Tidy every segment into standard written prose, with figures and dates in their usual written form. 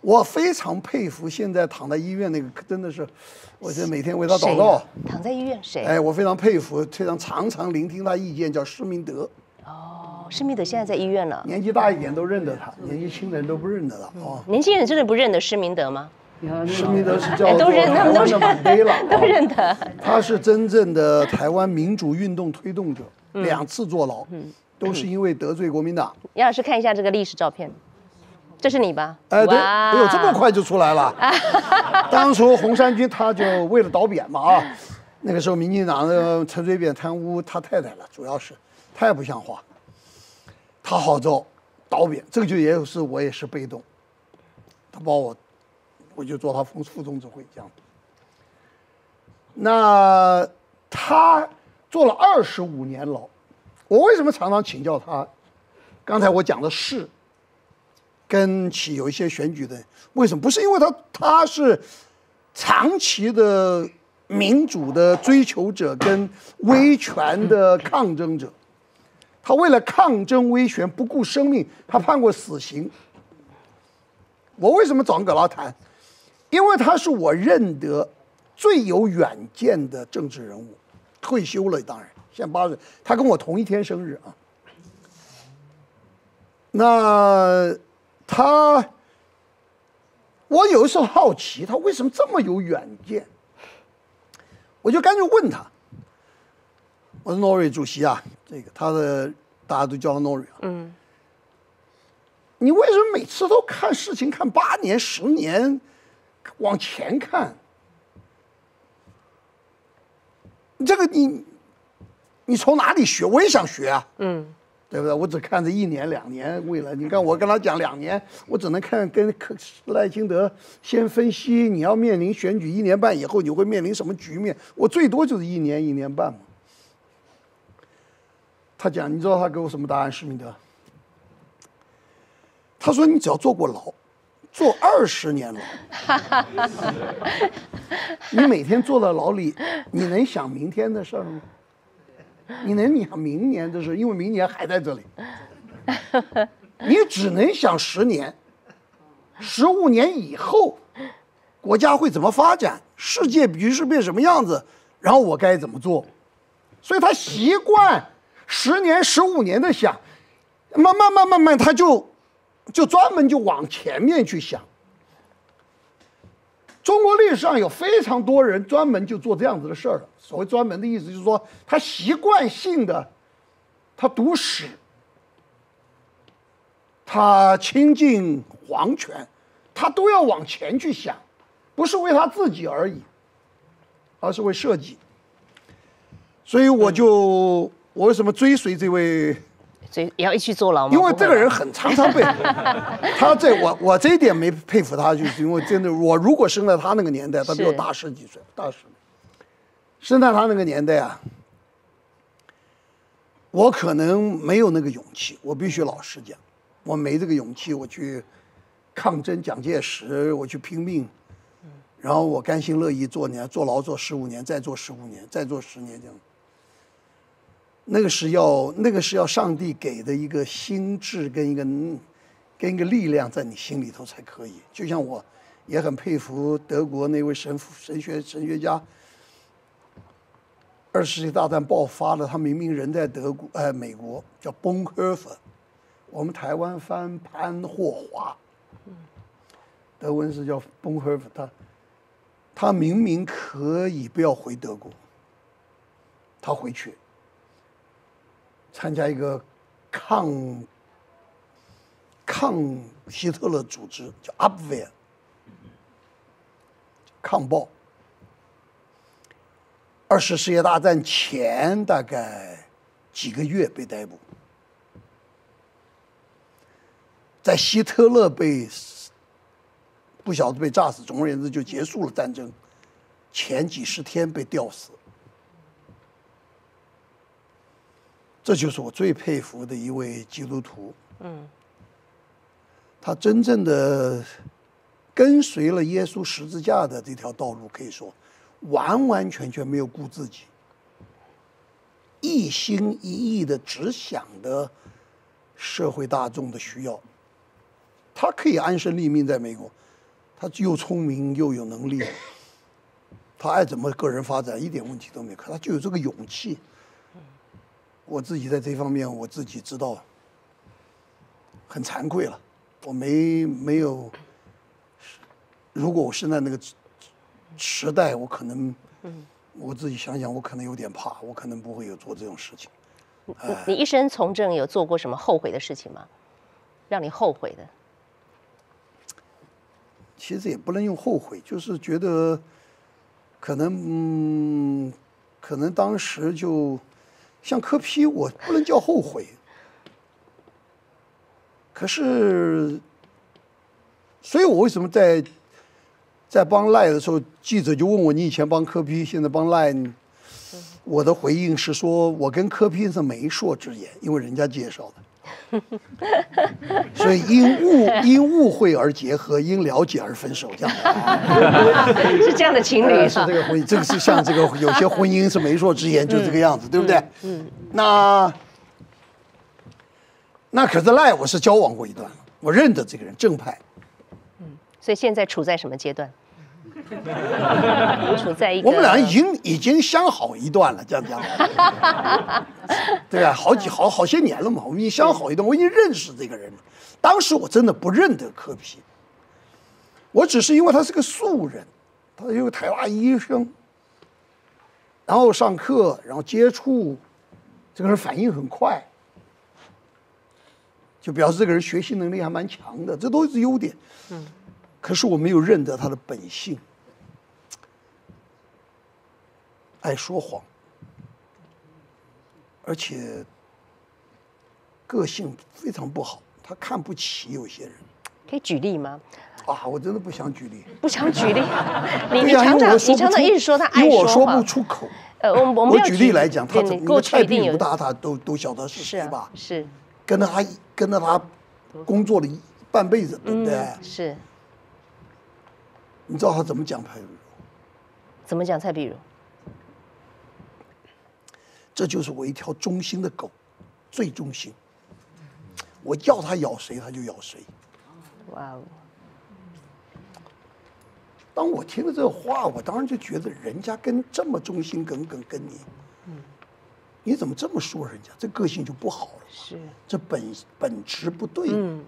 我非常佩服现在躺在医院那个，真的是，我就每天为他祷告。 躺在医院谁？ 哎，我非常佩服，非常常聆听他意见，叫施明德。 哦，施明德现在在医院了。 年纪大一点都认得他，年纪轻人都不认得他。哦， 年轻人真的不认得施明德吗？ 施明德是叫都认，他们都认，都认得。 他是真正的台湾民主运动推动者，2次坐牢，都是因为得罪国民党。 杨老师看一下这个历史照片，这是你吧？ 哎，对，哎呦，这么快就出来了。当初红衫军他就为了倒扁嘛啊，那个时候民进党的陈水扁贪污他太太了，主要是太不像话，他号召倒扁，这个就我也是被动，他把我就做他副总指挥这样。那他坐了25年牢，我为什么常常请教他？刚才我讲的是跟起有一些选举的，为什么？不是因为他是长期的民主的追求者跟威权的抗争者，他为了抗争威权不顾生命，他判过死刑。我为什么找葛拉谈？因为他是我认得最有远见的政治人物，退休了当然，现在80岁，他跟我同一天生日啊。那我有的时候好奇他为什么这么有远见，我就干脆问他，我说诺瑞主席啊，这个大家都叫他诺瑞啊，你为什么每次都看事情看8年10年？往前看，这个你从哪里学？我也想学啊，对不对？我只看着1年2年，为了你看我跟他讲2年，我只能看跟赖清德先分析你要面临选举1年半以后你会面临什么局面，我最多就是1年1年半嘛。他讲，你知道他给我什么答案？施明德，他说你只要坐过牢。坐20年牢，你每天坐在牢里，你能想明天的事儿吗？你能想明年的事？因为明年还在这里，你只能想10年、15年以后，国家会怎么发展，世界局势变什么样子，然后我该怎么做。所以他习惯10年、15年的想，慢慢，他就专门就往前面去想。中国历史上有非常多人专门就做这样子的事儿了。所谓专门的意思就是说，他习惯性的，他读史，他亲近皇权，他都要往前去想，不是为他自己而已，而是为社稷。所以我为什么追随这位？ 所以也要一起坐牢吗？ 因为这个人很常被我这一点没佩服他，就是因为真的，我如果生在他那个年代，他比我大10几岁，大10年，生在他那个年代啊，我可能没有那个勇气，我必须老实讲，我没这个勇气，我去抗争蒋介石，我去拼命，然后我甘心乐意坐牢做15年，再做15年，再做10年这样。那个是要上帝给的一个心智跟一个力量在你心里头才可以。就像我也很佩服德国那位神学家，20世纪大战爆发了，他明明人在美国，叫 Bonhoeffer， 我们台湾翻潘霍华，德文是叫 Bonhoeffer， 他明明可以不要回德国，他回去。参加一个抗希特勒组织，叫 Abwehr， 抗暴。20世界大战前大概几个月被逮捕，在希特勒不晓得被炸死，总而言之就结束了战争，前几10天被吊死。这就是我最佩服的一位基督徒。他真正的跟随了耶稣十字架的这条道路，可以说完完全全没有顾自己，一心一意的只想的社会大众的需要。他可以安身立命在美国， 他又聪明又有能力，他爱怎么个人发展一点问题都没有，可他就有这个勇气。我自己在这方面我自己知道，很惭愧了，我没有。如果我是在那个时代，我可能，我自己想想，我可能有点怕，我可能不会有做这种事情。 你一生从政有做过什么后悔的事情吗？让你后悔的？ 其实也不能用后悔，就是觉得可能当时就像柯 P，我不能叫后悔。可是，所以我为什么在帮赖的时候，记者就问我你以前帮柯 P，现在帮赖，我的回应是说我跟柯 P 是媒妁之言，因为人家介绍的，所以因误会而结合，因了解而分手，这样的是这样的情侣是这个婚姻，这个是像这个有些婚姻是媒妁之言，就这个样子，对不对？那可是赖我是交往过一段了，我认得这个人正派。 所以现在处在什么阶段？处在一个我们俩已经相好一段了，这样讲，对啊，好些年了嘛，我们已经相好一段，我已经认识这个人了。当时我真的不认得柯 P，我只是因为他是个素人，他是个台大医生，然后上课，然后接触，这个人反应很快，就表示这个人学习能力还蛮强的，这都是优点。可是我没有认得他的本性。爱说谎，而且个性非常不好，他看不起有些人。 可以举例吗？ 啊，我真的不想举例。 不想举例。你对呀常常因为一直说他爱因为我说谎不出口。 我们要举例来讲，他怎么过去蔡一定有壁如他都晓得是谁吧？ 是跟着他工作了半辈子，对不对？ 是。 你知道他怎么讲蔡壁如？ 怎么讲蔡壁如？ 这就是我一条忠心的狗，最忠心。我要它咬谁，它就咬谁。 哇哦！ 当我听了这话，我当然就觉得人家跟这么忠心耿耿跟你，你怎么这么说人家？这个性就不好了。 是， 这本质不对。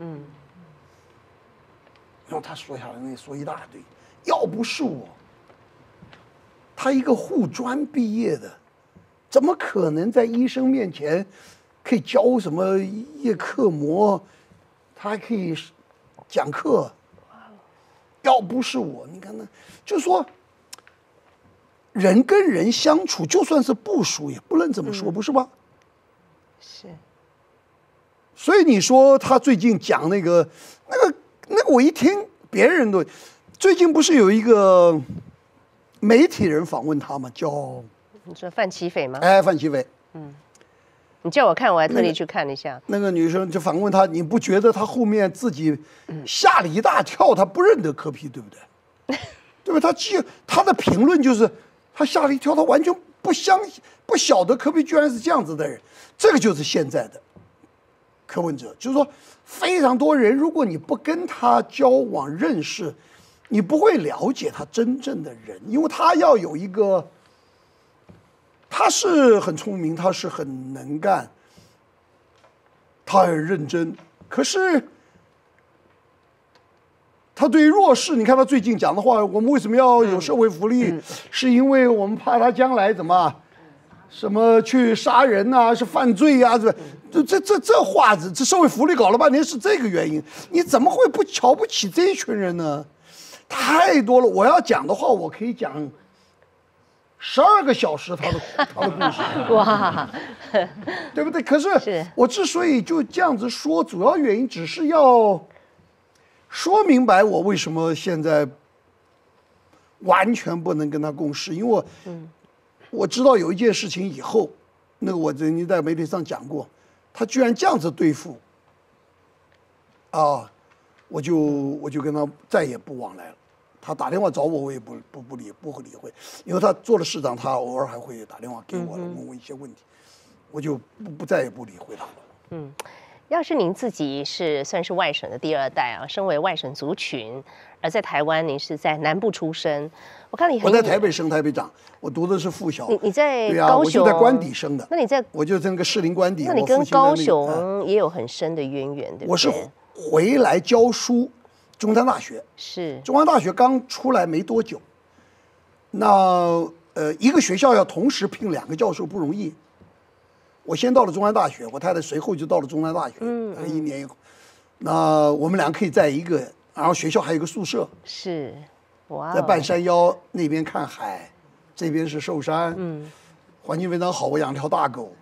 然后他说下来那说一大堆，要不是我，他一个护专毕业的，怎么可能在医生面前可以教什么叶克膜，他还可以讲课？要不是我，你看那，就是说，人跟人相处，就算是不熟，也不能这么说，不是吧？ 是。 所以你说他最近讲那个，我一听别人都，最近不是有一个媒体人访问他吗？叫你说范琪斐吗？ 哎，范琪斐。 你叫我看，我还特地去看了一下。 那个女生就反问他，你不觉得他后面自己吓了一大跳？他不认得柯 P， 对不对？对吧？他的评论就是他吓了一跳，他完全不晓得柯 P 居然是这样子的人。这个就是现在的柯文哲，就是说非常多人，如果你不跟他交往认识，你不会了解他真正的人，因为他要有一个。他是很聪明，他是很能干，他很认真。可是，他对于弱势，你看他最近讲的话，我们为什么要有社会福利？是因为我们怕他将来怎么，什么去杀人呐、是犯罪啊？这话子，这社会福利搞了半天是这个原因。你怎么会不瞧不起这一群人呢？太多了，我要讲的话，我可以讲。12个小时他的故事， 哇， 对不对？可是我之所以就这样子说，主要原因只是要说明白我为什么现在完全不能跟他共事，因为我知道有一件事情以后，那个我曾经在媒体上讲过，他居然这样子对付，啊，我就跟他再也不往来了。他打电话找我，我也不理会，因为他做了市长，他偶尔还会打电话给我，问我一些问题，我就再也不理会他了。 要是您自己算是外省的第2代啊，身为外省族群，而在台湾，您是在南部出生。我看你我在台北生，台北长，我读的是附小。 你在对啊， 高雄， 我就在官邸生的。 那你在我就在那个士林官邸。 那你跟高雄也有很深的渊源，对不对？ 我是回来教书，中山大学是中山大学刚出来没多久。那一个学校要同时聘2个教授不容易。我先到了中山大学，我太太随后就到了中山大学。1年以后，那我们俩可以在一个，然后学校还有一个宿舍。 是，哇， 在半山腰那边看海，这边是寿山，环境非常好。我养条大狗，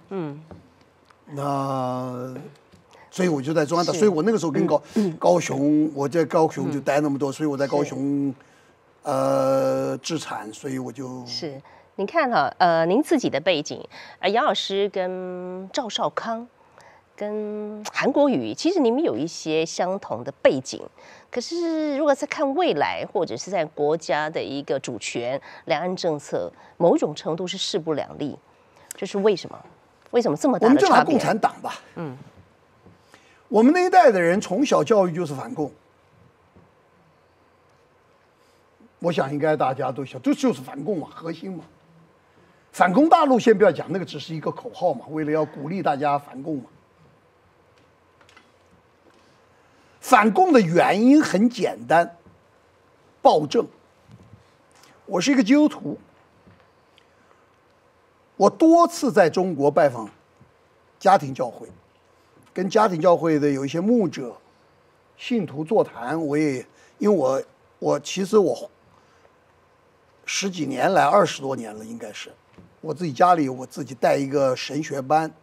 那所以我就在中山大，所以我那个时候跟高雄，我在高雄就待那么多，所以我在高雄置产，所以我就。 是，您看哈，您自己的背景，杨老师跟赵少康、跟韩国瑜，其实你们有一些相同的背景。可是，如果在看未来，或者是在国家的一个主权、两岸政策，某种程度是势不两立。这是为什么？为什么这么大的差别？ 我们就拿共产党吧。我们那一代的人从小教育就是反共。我想应该大家都晓，就是反共嘛，核心嘛。反攻大陆先不要讲，那个只是一个口号嘛，为了要鼓励大家反共嘛。反共的原因很简单，暴政。我是一个基督徒，我多次在中国拜访家庭教会，跟家庭教会的有一些牧者、信徒座谈。因为我其实我10几年来20多年了，应该是我自己家里我自己带一个神学班。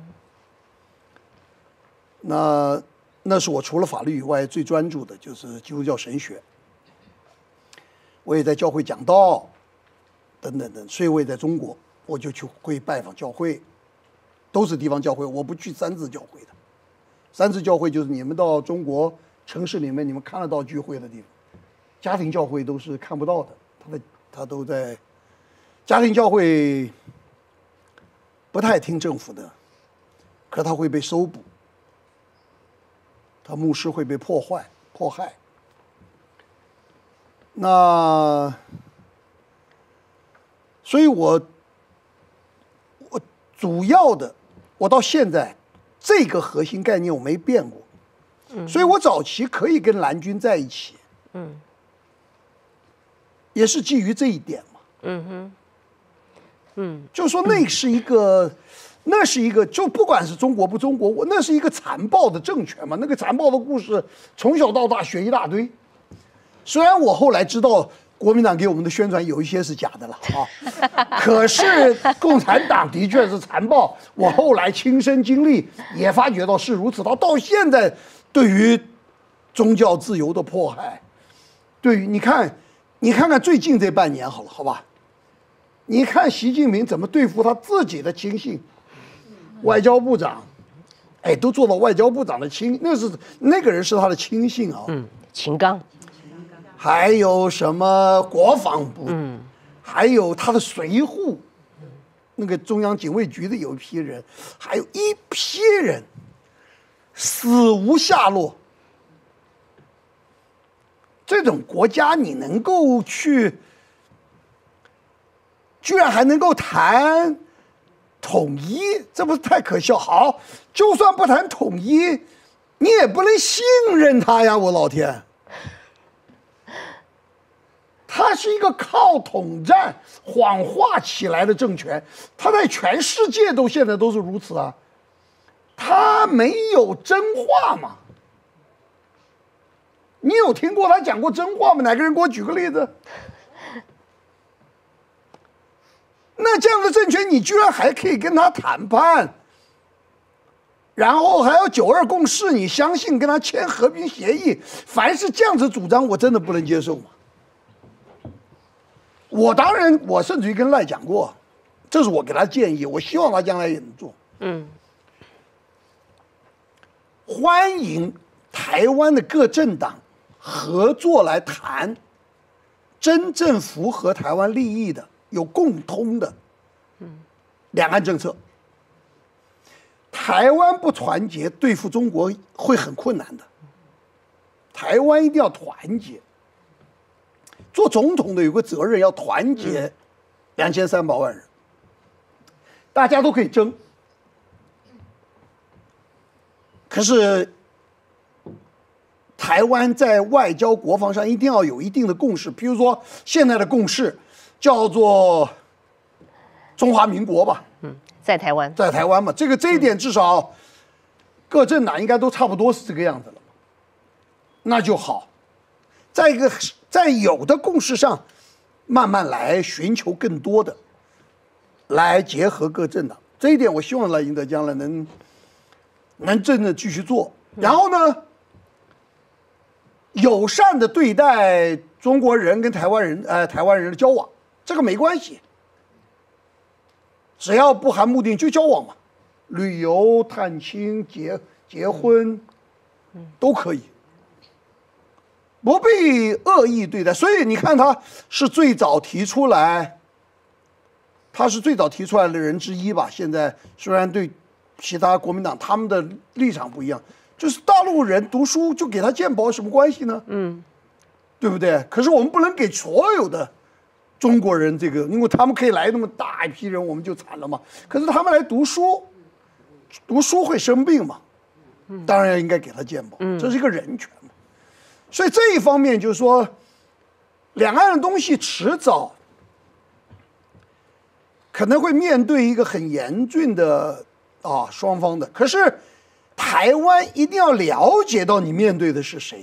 那是我除了法律以外最专注的，就是基督教神学。我也在教会讲道，等等等，所以我也在中国，我就会拜访教会，都是地方教会，我不去三自教会的。三自教会就是你们到中国城市里面你们看得到聚会的地方，家庭教会都是看不到的，他都在家庭教会不太听政府的，可他会被搜捕。他牧师会被迫害。那，所以我主要的，我到现在这个核心概念我没变过，所以我早期可以跟蓝军在一起，也是基于这一点嘛，就是说那是一个，就不管是中国不中国，那是一个残暴的政权嘛。那个残暴的故事从小到大学一大堆。虽然我后来知道国民党给我们的宣传有一些是假的了啊，可是共产党的确是残暴。我后来亲身经历也发觉到是如此。到现在对于宗教自由的迫害，对于你看看最近这半年好吧，你看习近平怎么对付他自己的亲信。外交部长，都做到外交部长的那个人是他的亲信啊。 秦刚， 还有什么国防部，还有他的随扈，那个中央警卫局的有一批人，还有一批人死无下落。这种国家你能够去，居然还能够谈统一，这不是太可笑？好，就算不谈统一，你也不能信任他呀！我老天，他是一个靠统战谎化起来的政权，他在全世界现在都是如此啊！他没有真话吗？你有听过他讲过真话吗？哪个人给我举个例子？那这样的政权，你居然还可以跟他谈判，然后还要9·2共识，你相信跟他签和平协议？凡是这样子主张，我真的不能接受嘛。我甚至于跟赖讲过，这是我给他建议，我希望他将来也能做。欢迎台湾的各政党合作来谈真正符合台湾利益的。有共通的两岸政策，台台湾不团结，对付中国会很困难的。台湾一定要团结。做总统的有个责任，要团结2300万人，大家都可以争。可是，台湾在外交国防上一定要有一定的共识。比如说，现在的共识叫做中华民国吧。 在台湾， 在台湾嘛，这一点至少各政党应该都差不多是这个样子了，那就好。在在有的共识上，慢慢来寻求更多的，来结合各政党。这一点我希望赖清德将来能真的继续做。然后呢，友善的对待中国人跟台湾人的交往，这个没关系。只要不含目的就交往嘛，旅游、探亲、结婚，都可以，不必恶意对待。所以你看，他是最早提出来的人之一吧。现在虽然对其他国民党他们的立场不一样，就是大陆人读书就给他健保有什么关系呢？对不对？可是我们不能给所有的中国人这个，因为他们可以来那么大一批人，我们就惨了嘛。可是他们来读书会生病嘛，当然应该给他健保，这是一个人权嘛。所以这一方面就是说，两岸的东西迟早可能会面对一个很严峻的双方的。可是台湾一定要了解到你面对的是谁。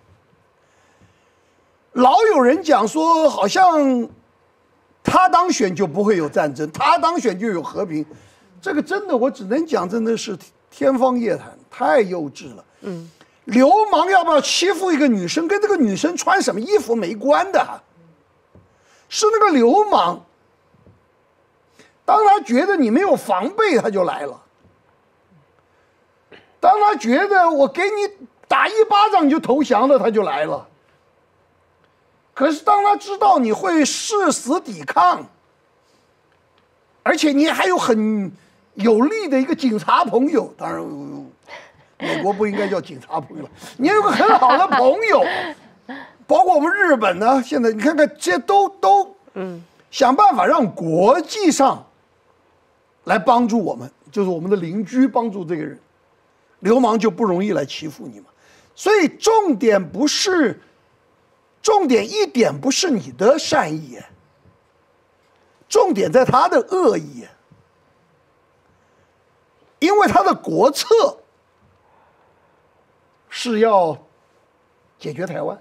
老有人讲说，好像他当选就不会有战争，他当选就有和平，这个真的我只能讲，真的是天方夜谭，太幼稚了。流氓要不要欺负一个女生，跟这个女生穿什么衣服没关的，是那个流氓。当他觉得你没有防备，他就来了；当他觉得我给你打一巴掌你就投降了，他就来了。可是当他知道你会誓死抵抗，而且你还有很有力的一个警察朋友，当然美国不应该叫警察朋友了，你有个很好的朋友，包括我们日本呢，现在你看看这都想办法让国际上来帮助我们，就是我们的邻居帮助这个人，流氓就不容易来欺负你嘛。所以重点一点不是你的善意，重点在他的恶意，因为他的国策是要解决台湾。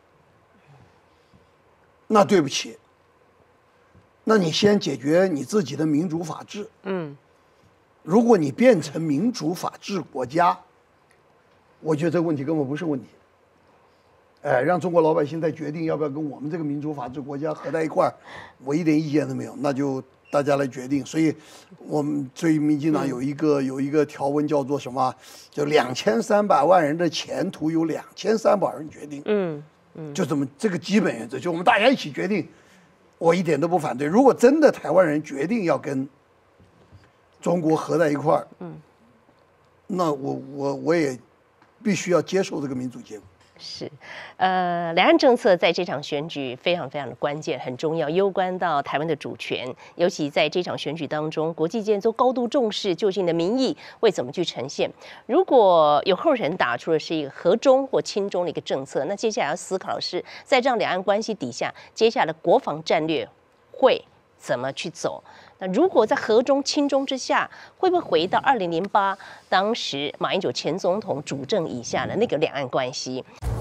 那对不起，那你先解决你自己的民主法治。如果你变成民主法治国家，我觉得这个问题根本不是问题。让中国老百姓再决定要不要跟我们这个民主法治国家合在一块儿，我一点意见都没有，那就大家来决定。所以民进党有一个条文叫做什么？就2300万人的前途由2300人决定。就这么这个基本原则，就我们大家一起决定，我一点都不反对。如果真的台湾人决定要跟中国合在一块儿，那我也必须要接受这个民主结果。 是，两岸政策在这场选举非常非常的关键，很重要，攸关到台湾的主权。尤其在这场选举当中，国际间都高度重视究竟的民意会怎么去呈现。如果有候选人打出的是一个和中或亲中的一个政策，那接下来要思考的是，在这样两岸关系底下，接下来的国防战略会怎么去走？那如果在和中亲中之下，会不会回到2008当时马英九前总统主政以下的那个两岸关系？